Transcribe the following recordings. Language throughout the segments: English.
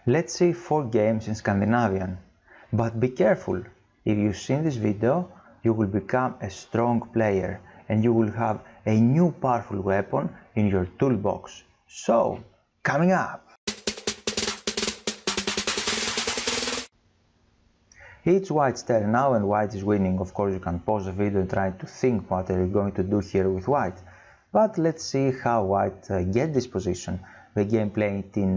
Let's see 4 games in Scandinavian. But be careful, if you've seen this video, you will become a strong player and you will have a new powerful weapon in your toolbox. So, coming up! It's White's turn now and White is winning. Of course you can pause the video and try to think what are you going to do here with White. But let's see how White get this position. The game played in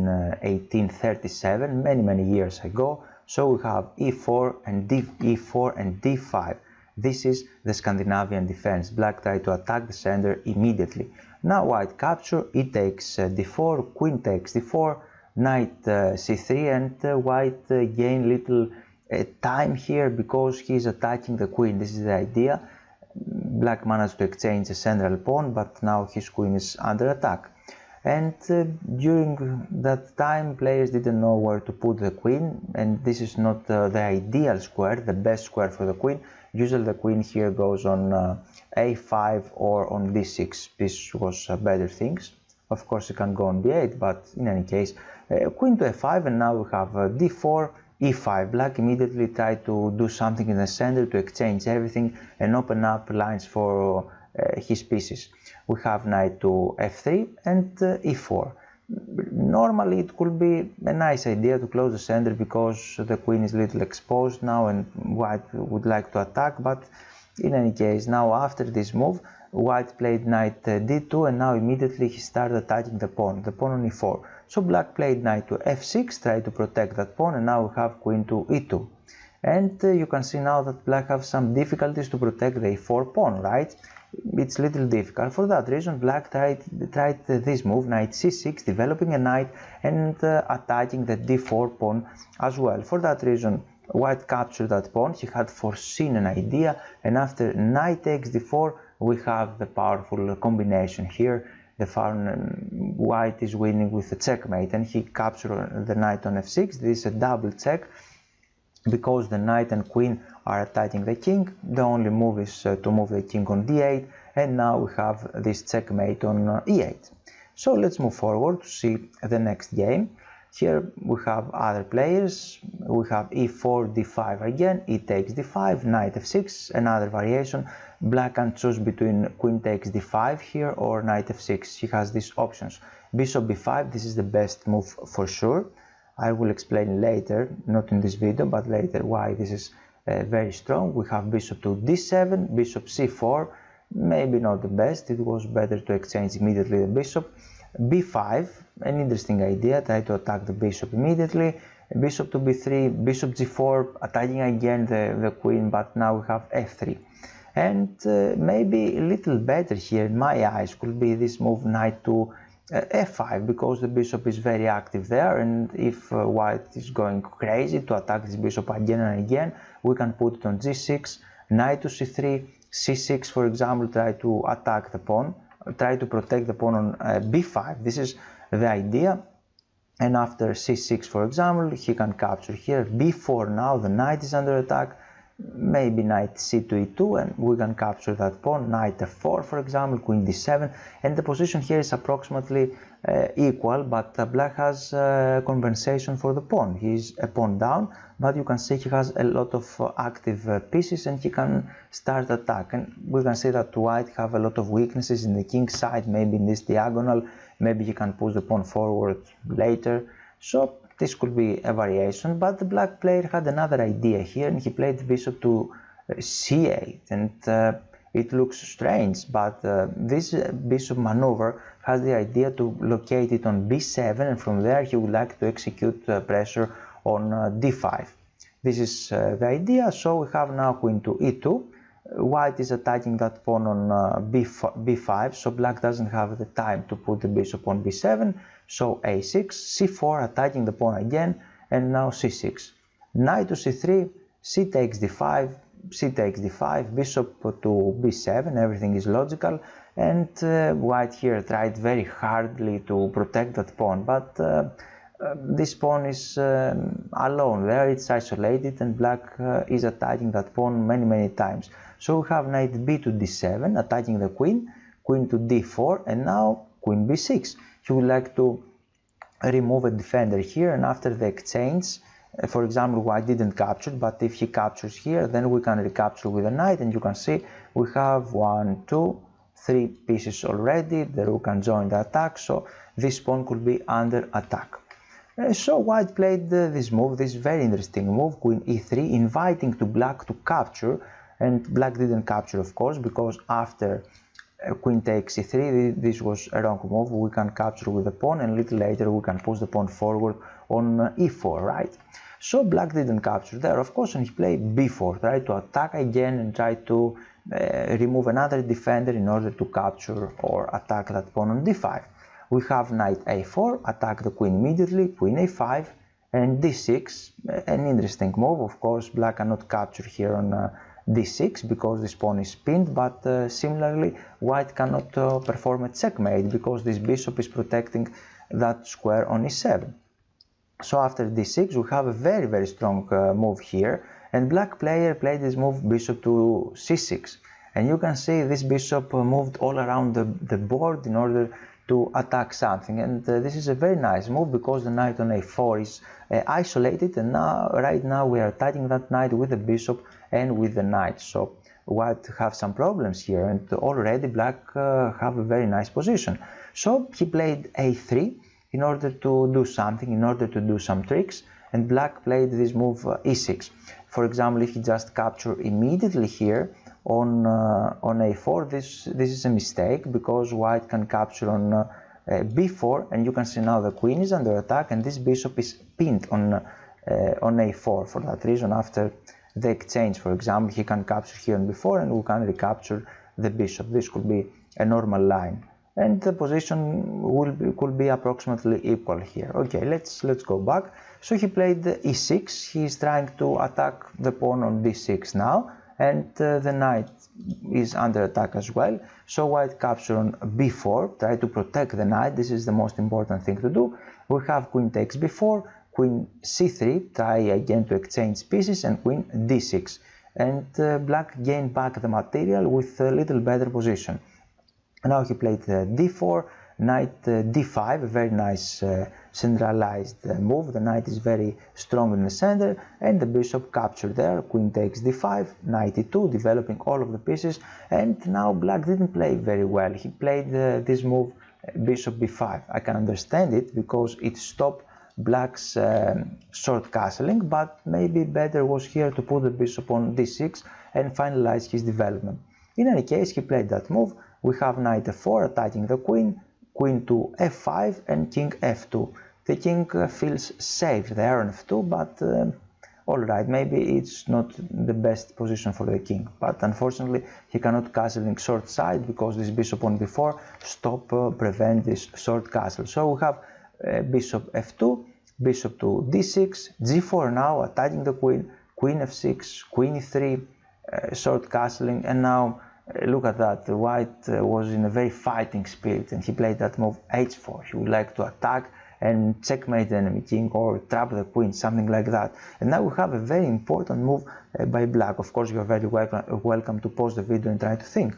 1837, many years ago. So we have e4 and e4 and d5. This is the Scandinavian defense. Black tried to attack the center immediately. Now White capture, e takes d4, queen takes d4, knight c3, and White gain little time here because he is attacking the queen. This is the idea. Black managed to exchange the central pawn, but now his queen is under attack. And during that time players didn't know where to put the queen, and this is not the ideal square, the best square for the queen. Usually the queen here goes on a5 or on d6. This was better things. Of course it can go on b8, but in any case queen to a5, and now we have d4, e5. Black immediately tried to do something in the center to exchange everything and open up lines for his pieces. We have knight to f3 and e4. Normally it could be a nice idea to close the center because the queen is a little exposed now and White would like to attack, but in any case now after this move White played knight d2 and now immediately he started attacking the pawn on e4. So Black played knight to f6, tried to protect that pawn, and now we have queen to e2. And you can see now that Black have some difficulties to protect the e4 pawn, right? It's a little difficult. For that reason Black tried this move, knight c6, developing a knight and attacking the d4 pawn as well. For that reason White captured that pawn. He had foreseen an idea, and after knight takes d4 we have the powerful combination here. White is winning with a checkmate, and he captured the knight on f6. This is a double check because the knight and queen are attacking the king. The only move is to move the king on d8, and now we have this checkmate on e8. So let's move forward to see the next game. Here we have other players. We have e4, d5 again, e takes d5, knight f6, another variation. Black can choose between queen takes d5 here or knight f6. He has these options. Bishop b5, this is the best move for sure. I will explain later, not in this video, but later why this is very strong. We have bishop to d7, bishop c4, maybe not the best. It was better to exchange immediately the bishop. b5, an interesting idea, try to attack the bishop immediately. Bishop to b3, bishop g4, attacking again the queen, but now we have f3. And maybe a little better here in my eyes could be this move knight to f5, because the bishop is very active there, and if White is going crazy to attack this bishop again and again, we can put it on g6, knight to c3, c6 for example, try to attack the pawn, try to protect the pawn on b5. This is the idea. And after c6 for example, he can capture here. b4 now, the knight is under attack. Maybe knight c to e2 and we can capture that pawn. Knight f4 for example, queen d7, and the position here is approximately equal, but Black has compensation for the pawn. He's a pawn down, but you can see he has a lot of active pieces and he can start attack. And we can see that White have a lot of weaknesses in the king side, maybe in this diagonal, maybe he can push the pawn forward later. So this could be a variation, but the Black player had another idea here and he played bishop to c8, and it looks strange, but this bishop maneuver has the idea to locate it on b7, and from there he would like to execute pressure on d5. This is the idea. So we have now queen to e2. White is attacking that pawn on b5, so Black doesn't have the time to put the bishop on b7. So a6, c4, attacking the pawn again, and now c6. Knight to c3, c takes d5, c takes d5, bishop to b7, everything is logical, and White here tried very hardly to protect that pawn, but this pawn is alone there, it's isolated, and Black is attacking that pawn many times. So we have knight b to d7, attacking the queen, queen to d4, and now queen b6. He would like to remove a defender here, and after the exchange, for example, white didn't capture, but if he captures here, then we can recapture with a knight, and you can see we have 1, 2, 3 pieces already. The rook can join the attack, so this pawn could be under attack. So white played this move, this very interesting move, queen e3, inviting to black to capture, and black didn't capture, of course, because after queen takes e3, this was a wrong move. We can capture with the pawn, and a little later we can push the pawn forward on e4, right? So black didn't capture there, of course, and he played b4, tried to attack again and try to remove another defender in order to capture or attack that pawn on d5. We have knight a4, attack the queen immediately, queen a5, and d6, an interesting move. Of course, black cannot capture here on d6 because this pawn is pinned, but similarly white cannot perform a checkmate because this bishop is protecting that square on e7. So after d6 we have a very strong move here, and black player played this move bishop to c6, and you can see this bishop moved all around the board in order to attack something, and this is a very nice move because the knight on a4 is isolated, and right now we are attacking that knight with the bishop and with the knight. So white have some problems here, and already black have a very nice position. So he played a3 in order to do something, in order to do some tricks, and black played this move e6. For example, if he just capture immediately here on a4, this is a mistake because white can capture on b4, and you can see now the queen is under attack, and this bishop is pinned on a4. For that reason, after the exchange, for example, he can capture here on b4, and we can recapture the bishop. This could be a normal line, and the position could be approximately equal here. Okay, let's go back. So he played e6. He is trying to attack the pawn on d6 now, and the knight is under attack as well. So white capture on b4, try to protect the knight. This is the most important thing to do. We have queen takes b4, queen c3, try again to exchange pieces, and queen d6. And black gained back the material with a little better position. Now he played d4, knight d5, a very nice centralized move. The knight is very strong in the center, and the bishop captured there. Queen takes d5, knight e2, developing all of the pieces. And now black didn't play very well. He played this move bishop b5. I can understand it because it stopped black's short castling, but maybe better was here to put the bishop on d6 and finalize his development. In any case, he played that move. We have knight f4 attacking the queen, queen to f5, and king f2. The king feels safe there on f2, but alright, maybe it's not the best position for the king. But unfortunately, he cannot castle in short side because this bishop on b4 prevent this short castle. So we have bishop f2, bishop to d6, g4 now attacking the queen, queen f6, queen e3, short castling, and now look at that. White was in a very fighting spirit, and he played that move h4. He would like to attack and checkmate the enemy king or trap the queen, something like that. And now we have a very important move by black. Of course, you are very welcome to pause the video and try to think.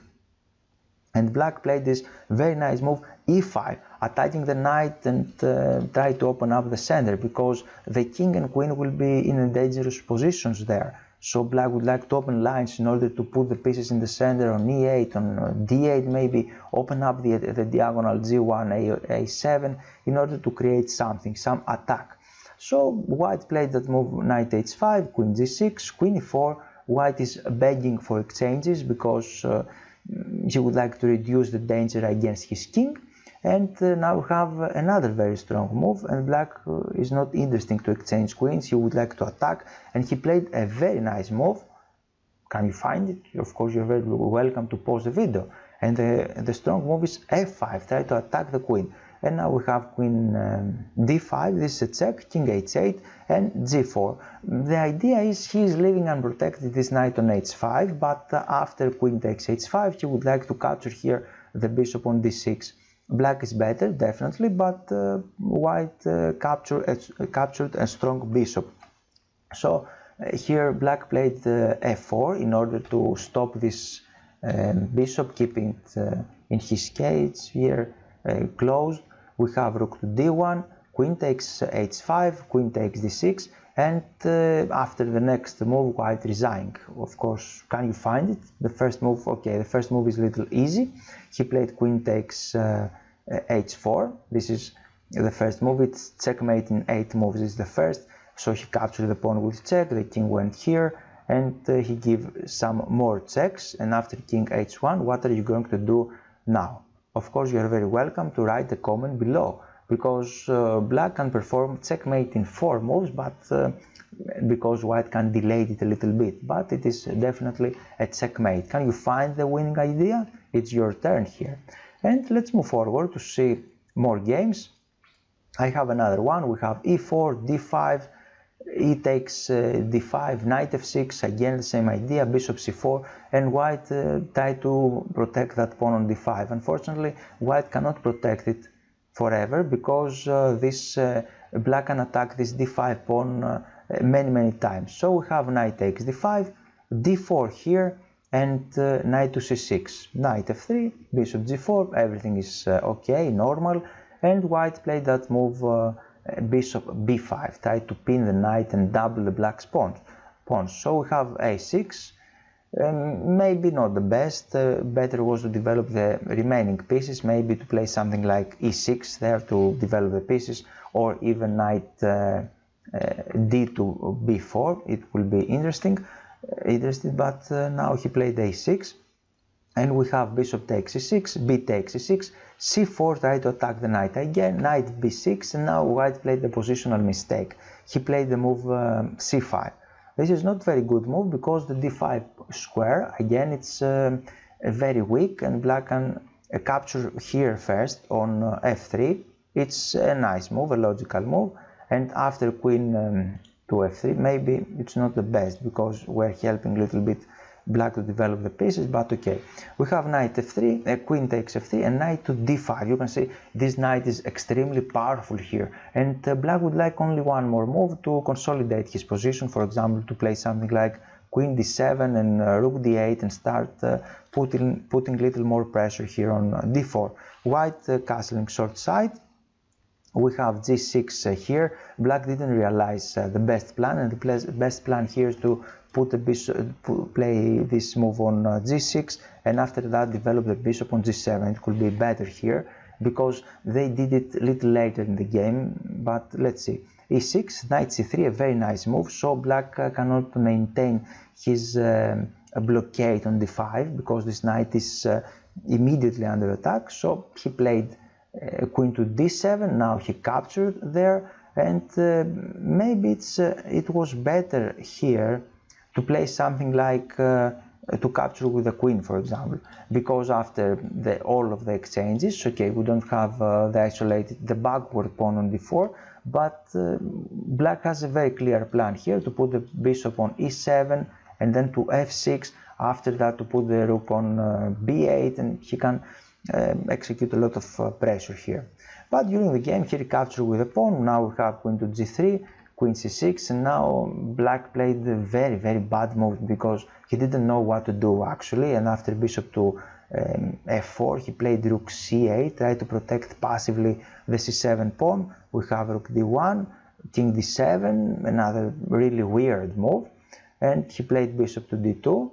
And black played this very nice move e5, attacking the knight and try to open up the center because the king and queen will be in dangerous positions there. So black would like to open lines in order to put the pieces in the center on e8, on d8 maybe, open up the diagonal g1, a7 in order to create something, some attack. So white played that move knight h5, queen g6, queen e4. White is begging for exchanges because he would like to reduce the danger against his king. And now we have another very strong move, and black is not interesting to exchange queens. He would like to attack, and he played a very nice move. Can you find it? Of course, you're very welcome to pause the video. And the strong move is f5, try to attack the queen. And now we have queen d5, this is a check, king h8, and g4. The idea is he is leaving unprotected this knight on h5, but after queen takes h5, he would like to capture here the bishop on d6. Black is better, definitely, but white captured a strong bishop. So here black played f4 in order to stop this bishop, keeping it in his cage here closed. We have rook to d1, queen takes h5, queen takes d6, and after the next move, white resigning. Of course, can you find it? The first move, okay, the first move is a little easy. He played queen takes h4. This is the first move. It's checkmate in 8 moves is the first. So he captured the pawn with check, the king went here, and he gave some more checks. And after king h1, what are you going to do now? Of course, you are very welcome to write a comment below, because black can perform checkmate in 4 moves, but because white can delay it a little bit, but it is definitely a checkmate. Can you find the winning idea? It's your turn here. And let's move forward to see more games. I have another one. We have e4, d5, e takes d5, knight f6, again the same idea, bishop c4, and white tried to protect that pawn on d5. Unfortunately, white cannot protect it forever, because black can attack this d5 pawn many times. So we have knight takes d5, d4 here, and knight to c6, knight f3, bishop g4, everything is okay, normal, and white played that move bishop b5, tried to pin the knight and double the black's pawns. So we have a6, maybe not the best, better was to develop the remaining pieces, maybe to play something like e6 there to develop the pieces, or even knight d to b4, it will be interesting, but now he played a6, and we have bishop takes c6, b takes c6, c4 tried to attack the knight again, knight b6, and now white played the positional mistake. He played the move c5. This is not very good move, because the d5 square, again, it's very weak, and black can capture here first on f3. It's a nice move, a logical move, and after queen to f3, maybe it's not the best, because we're helping a little bit black to develop the pieces, but okay. We have knight f3, queen takes f3, and knight to d5. You can see this knight is extremely powerful here, and black would like only one more move to consolidate his position, for example, to play something like queen d7 and rook d8 and start putting little more pressure here on d4. White castling short side. We have g6 here. Black didn't realize the best plan, and the best plan here is to put the bishop, play this move on g6, and after that develop the bishop on g7. It could be better here, because they did it a little later in the game, but let's see. e6, knight c3, a very nice move, so black cannot maintain his blockade on d5, because this knight is immediately under attack, so he played queen to d7, now he captured there, and maybe it was better here to play something like to capture with the queen, for example, because after all of the exchanges, okay, we don't have the backward pawn on d4, but black has a very clear plan here to put the bishop on e7 and then to f6, after that to put the rook on b8, and he can execute a lot of pressure here. But during the game he recaptured with a pawn. Now we have queen to g3, queen c6, and now black played a very bad move, because he didn't know what to do actually, and after bishop to f4 he played rook c8, tried to protect passively the c7 pawn. We have rook d1, king d7, another really weird move, and he played bishop to d2.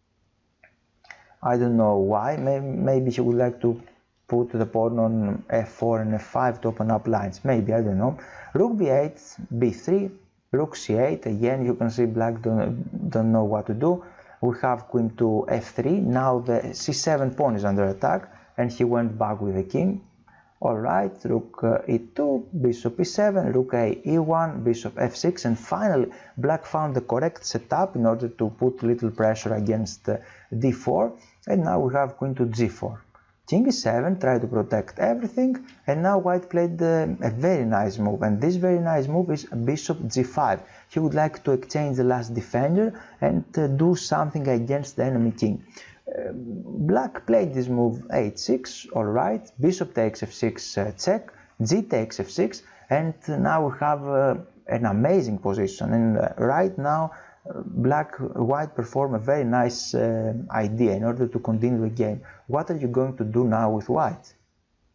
I don't know why, maybe he would like to put the pawn on f4 and f5 to open up lines, maybe, I don't know. Rook b8, b3, rook c8, again you can see black don't know what to do. We have queen to f3, now the c7 pawn is under attack, and he went back with the king. Alright, rook e2, bishop e7, rook a e1, bishop f6, and finally black found the correct setup in order to put little pressure against d4, and now we have queen to g4. King e7, try to protect everything, and now white played a very nice move, and this very nice move is bishop g5. He would like to exchange the last defender and do something against the enemy king. Black played this move h6, alright, bishop takes f6 check, g takes f6, and now we have an amazing position, and right now white perform a very nice idea in order to continue the game. What are you going to do now with white?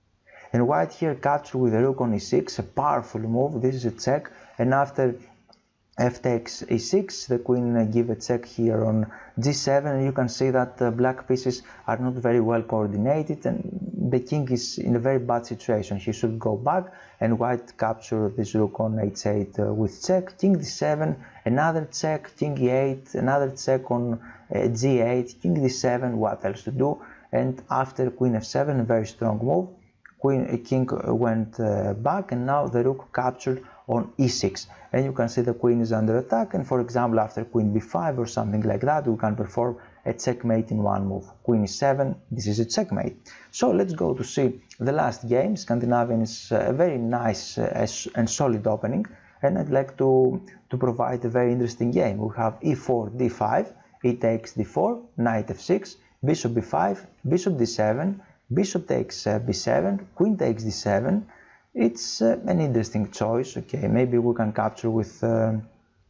And white here captured with the rook on e6, a powerful move. This is a check, and after f takes e6, the queen give a check here on g7, and you can see that the black pieces are not very well coordinated, and the king is in a very bad situation. He should go back, and white capture this rook on h8 with check, king d7, another check, king e8, another check on g8, king d7, what else to do? And after queen f7, a very strong move, king went back, and now the rook captured on e6, and you can see the queen is under attack, and for example after queen b5 or something like that, we can perform a checkmate in one move. Queen e7, this is a checkmate. So let's go to see the last game. Scandinavian is a very nice and solid opening, and I'd like to provide a very interesting game. We have e4, d5, e takes d4, knight f6, bishop b5, bishop d7, bishop takes b7, queen takes d7. It's an interesting choice. Okay, maybe we can capture with the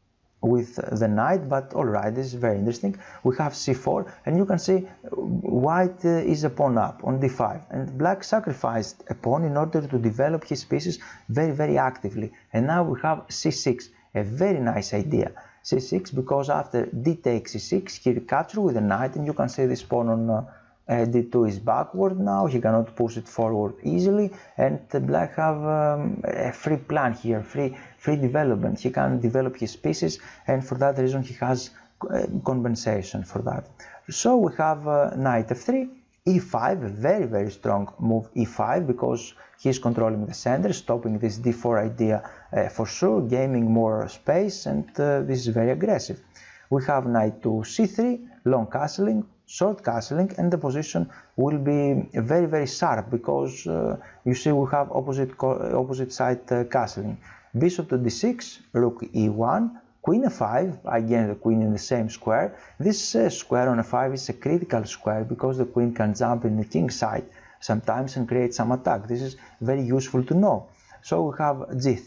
knight, but alright, this is very interesting. We have c4, and you can see white is a pawn up on d5, and black sacrificed a pawn in order to develop his pieces very actively. And now we have c6, a very nice idea. c6, because after d takes c6, he recaptures with the knight, and you can see this pawn on d2 is backward now, he cannot push it forward easily, and black have a free plan here, free development. He can develop his pieces, and for that reason he has compensation for that. So we have knight f3, e5, a very strong move, e5, because he is controlling the center, stopping this d4 idea for sure, gaining more space, and this is very aggressive. We have knight to c3, long castling, short castling, and the position will be very sharp, because you see we have opposite side castling. Bishop to d6, rook e1, queen f5, again the queen in the same square. This square on f5 is a critical square, because the queen can jump in the king side sometimes and create some attack. This is very useful to know. So we have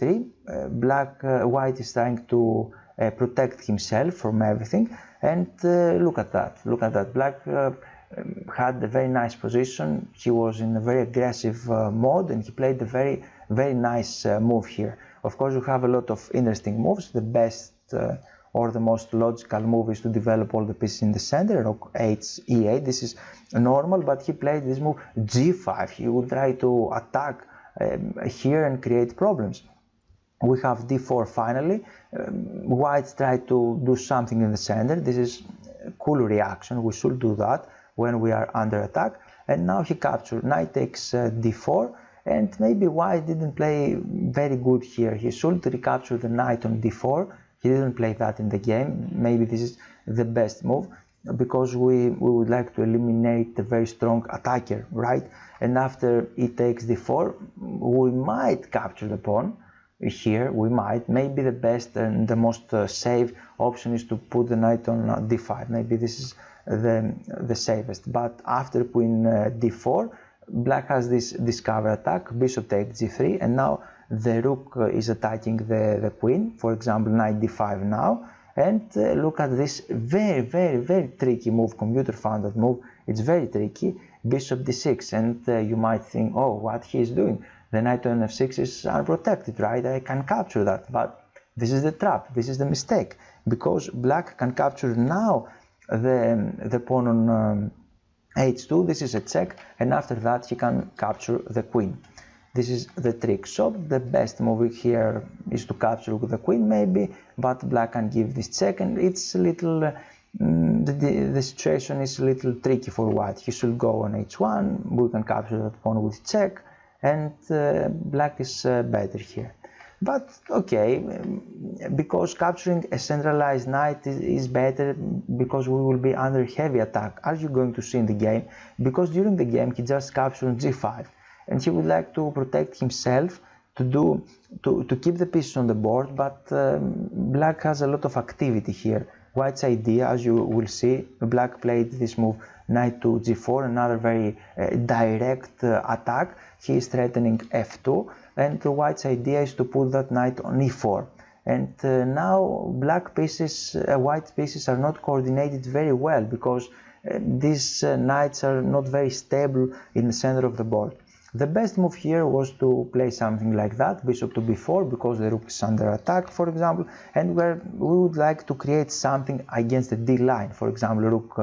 g3, white is trying to protect himself from everything, and look at that, black had a very nice position. He was in a very aggressive mode, and he played a very nice move here. Of course, you have a lot of interesting moves. The best or the most logical move is to develop all the pieces in the center, rook e8, this is normal, but he played this move g5, he would try to attack here and create problems. We have d4 finally. White tried to do something in the center. This is a cool reaction. We should do that when we are under attack. And now he captured. Knight takes d4, and maybe white didn't play very good here. He should recapture the knight on d4. He didn't play that in the game. Maybe this is the best move, because we would like to eliminate the very strong attacker, right? And after he takes d4, we might capture the pawn. Here we might, maybe the best and the most safe option is to put the knight on d5. Maybe this is the safest. But after queen d4, black has this discover attack, bishop takes g3, and now the rook is attacking the queen. For example, knight d5 now, and look at this very tricky move. Computer found that move. It's very tricky. Bishop d6, and you might think, oh, what he is doing? The knight on f6 is unprotected, right? I can capture that, but this is the trap, this is the mistake, because black can capture now the pawn on h2, this is a check, and after that he can capture the queen. This is the trick. So the best move here is to capture with the queen maybe, but black can give this check, and it's a little, the situation is a little tricky for white. He should go on h1, we can capture that pawn with check, and black is better here. But okay, because capturing a centralized knight is better, because we will be under heavy attack, as you're going to see in the game, because during the game he just captured g5, and he would like to protect himself, to keep the pieces on the board, but black has a lot of activity here. White's idea, as you will see, black played this move knight to g4, another very direct attack. He is threatening f2, and white's idea is to put that knight on e4. And now white pieces are not coordinated very well, because these knights are not very stable in the center of the board. The best move here was to play something like that, bishop to b4, because the rook is under attack, for example, and we would like to create something against the d line, for example, rook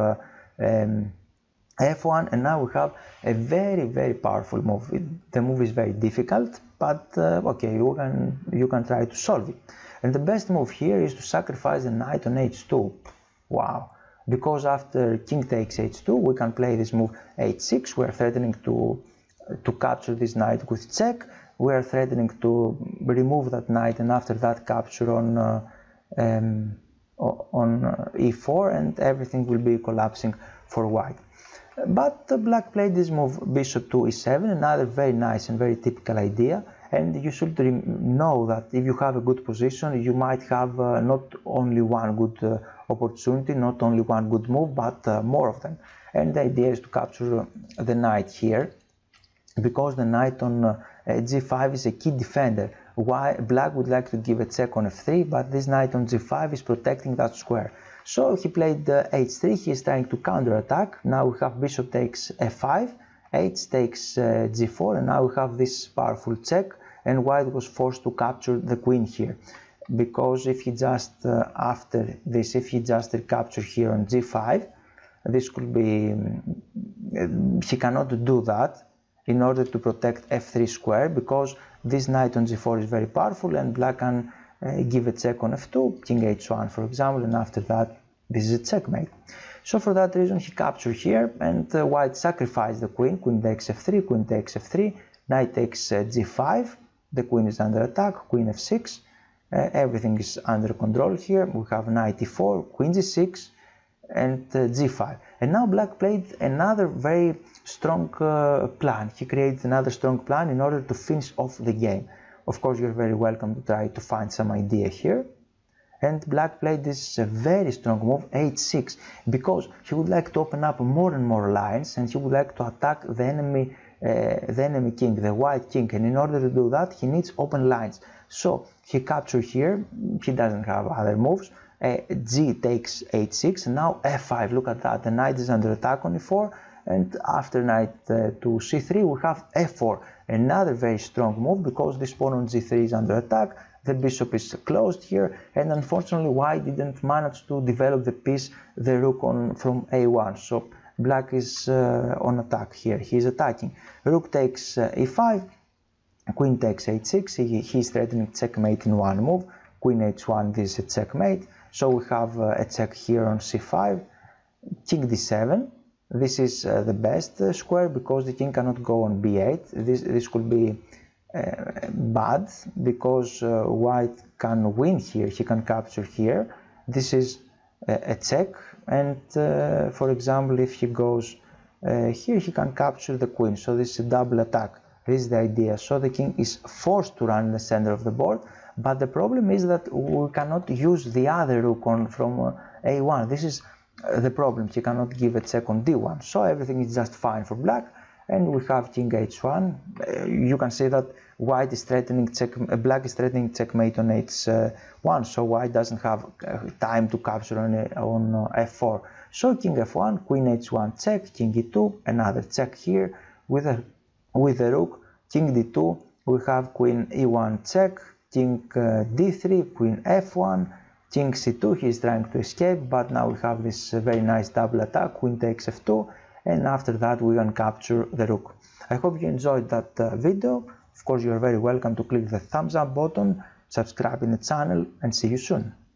f1, and now we have a very powerful move. The move is very difficult, but okay, you can try to solve it. And the best move here is to sacrifice the knight on h2. Wow! Because after king takes h2, we can play this move h6. We are threatening to capture this knight with check. We are threatening to remove that knight, and after that capture on e4, and everything will be collapsing for white. But black played this move bishop to e7, another very nice and very typical idea. And you should know that if you have a good position, you might have not only one good opportunity, not only one good move, but more of them. And the idea is to capture the knight here, because the knight on g5 is a key defender. Why black would like to give a check on f3, but this knight on g5 is protecting that square. So he played h3, he is trying to counterattack. Now we have bishop takes f5, h takes g4, and now we have this powerful check, and white was forced to capture the queen here. Because if he just, after this, if he just recapture here on g5, this could be, he cannot do that in order to protect f3 square, because this knight on g4 is very powerful, and black can give a check on f2, king h1 for example, and after that this is a checkmate. So for that reason he captured here, and white sacrificed the queen. Queen takes f3, queen takes f3, knight takes g5, the queen is under attack, queen f6, everything is under control here. We have knight e4, queen g6, and g5. And now black played another very strong plan. He created another strong plan in order to finish off the game. Of course, you're very welcome to try to find some idea here. And black played this very strong move, h6, because he would like to open up more and more lines, and he would like to attack the enemy king, the white king, and in order to do that he needs open lines. So he captured here, he doesn't have other moves. G takes h6, and now f5, look at that, the knight is under attack on e4, and after knight to c3 we have f4, another very strong move, because this pawn on g3 is under attack, the bishop is closed here, and unfortunately white didn't manage to develop the piece, the rook from a1, so black is on attack here, he is attacking. Rook takes e5, queen takes h6, he is threatening checkmate in one move, queen h1, this is a checkmate. So we have a check here on c5, king d7. This is the best square, because the king cannot go on b8. This could be bad, because white can win here, he can capture here. This is a check, and for example, if he goes here, he can capture the queen. So this is a double attack. This is the idea. So the king is forced to run in the center of the board. But the problem is that we cannot use the other rook from a1. This is the problem. He cannot give a check on d1. So everything is just fine for black. And we have king h1. You can say that white is threatening black is threatening checkmate on h1. So white doesn't have time to capture on f4. So king f1, queen h1 check, king e2, another check here with the rook, king d2. We have queen e1 check, king d3, queen f1, king c2, he is trying to escape, but now we have this very nice double attack, queen takes f2, and after that we can capture the rook. I hope you enjoyed that video. Of course, you are very welcome to click the thumbs up button, subscribe in the channel, and see you soon.